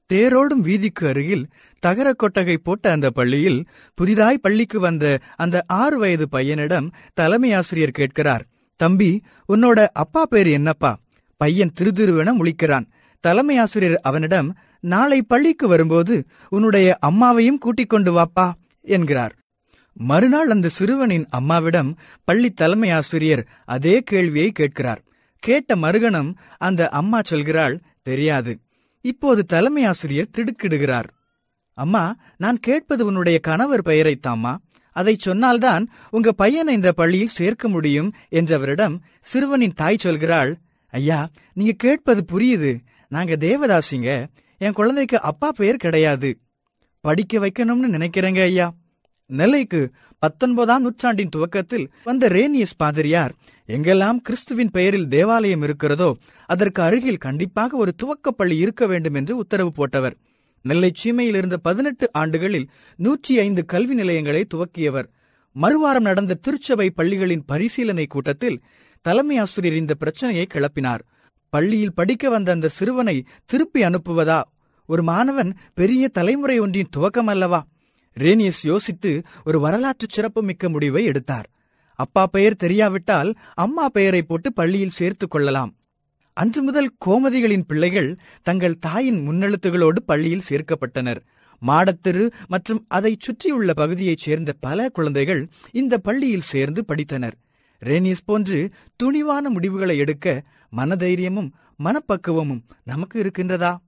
தேரோடும் வீதிக்கு அருகில் தகர கொட்டகை போட்ட அந்த பள்ளியில் புதிதாய் பள்ளிக்கு வந்த அந்த 6 வயது பையனிடம் தலைமை ஆசிரியர் கேட்கிறார், தம்பி, உன்னோட அப்பா பேரு என்னப்பா? பையன் திருதிருவென முழிக்கிறான். தலைமை ஆசிரியர் அவனிடம், நாளை பள்ளிக்கு வரும்போது உன்னுடைய அம்மாவையும் கூட்டிக் கொண்டு வாப்பா என்கிறார். மறுநாள் அந்த சிறுவனின் அம்மாவிடம் பள்ளி தலைமை ஆசிரியர் அதே கேள்வியை கேட்கிறார். கேட்ட மறுகணம் அந்த அம்மா சொல்கிறாள், தெரியாது. இப்போது தலைமை ஆசிரியர் திடுக்கிடுகிறார். அம்மா, நான் கேட்பது உன்னுடைய கணவர் பெயரைத்தாம்மா. அதை சொன்னால்தான் உங்க பையனை இந்த பள்ளியில் சேர்க்க முடியும் என்றவரிடம் சிறுவனின் தாய் சொல்கிறாள், ஐயா, நீங்க கேட்பது புரியுது. நாங்க தேவதாசிங்க. என் குழந்தைக்கு அப்பா பெயர் கிடையாது. படிக்க வைக்கணும்னு நினைக்கிறேங்க ஐயா. நெல்லைக்கு 19ஆம் நூற்றாண்டின் துவக்கத்தில் வந்த ரேனியஸ் பாதிரியார், எங்கெல்லாம் கிறிஸ்துவின் பெயரில் தேவாலயம் இருக்கிறதோ அதற்கு அருகில் கண்டிப்பாக ஒரு துவக்கப்பள்ளி இருக்க வேண்டும் என்று உத்தரவு போட்டவர். நெல்லை சீமையில் இருந்த 18 ஆண்டுகளில் 105 கல்வி நிலையங்களை துவக்கியவர். மறுவாரம் நடந்த திருச்சபை பள்ளிகளின் பரிசீலனை கூட்டத்தில் தலைமை ஆசிரியர் இந்த பிரச்சனையை கிளப்பினார். பள்ளியில் படிக்க வந்த அந்த சிறுவனை திருப்பி அனுப்புவதா ஒரு மாணவன் பெரிய தலைமுறை ஒன்றின் துவக்கம் அல்லவா? ரேனியஸ் யோசித்து ஒரு வரலாற்று சிறப்புமிக்க முடிவை எடுத்தார். அப்பா பெயர் தெரியாவிட்டால் அம்மா பெயரை போட்டு பள்ளியில் சேர்த்துக் கொள்ளலாம். அன்று முதல் கோமதிகளின் பிள்ளைகள் தங்கள் தாயின் முன்னெழுத்துகளோடு பள்ளியில் சேர்க்கப்பட்டனர். மாடத்தெரு மற்றும் அதை சுற்றியுள்ள பகுதியைச் சேர்ந்த பல குழந்தைகள் இந்த பள்ளியில் சேர்ந்து படித்தனர். ரேனியஸ் போன்று துணிவான முடிவுகளை எடுக்க மனதைரியமும் மனப்பக்குவமும் நமக்கு இருக்கின்றதா?